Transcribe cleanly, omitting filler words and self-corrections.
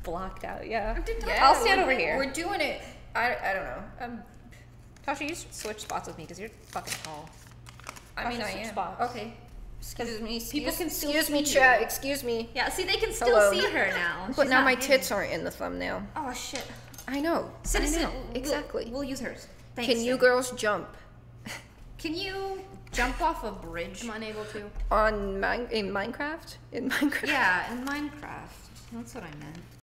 blocked out, yeah. Yeah, I'll stand over here. We're doing it. I don't know. Tasha, you should switch spots with me because you're fucking tall. I mean, Tasha, I switch am. spots. Okay. Excuse me. People can still excuse me, see chat. you. Excuse me. Yeah, see, they can still Hello. see her now. But She's now not my hidden. tits aren't in the thumbnail. Oh shit. I know. Sinnocent, Exactly. We'll use hers. Thanks, Can you Sin. girls jump Can you jump off a bridge? I'm unable to. in Minecraft? In Minecraft? Yeah, in Minecraft. That's what I meant.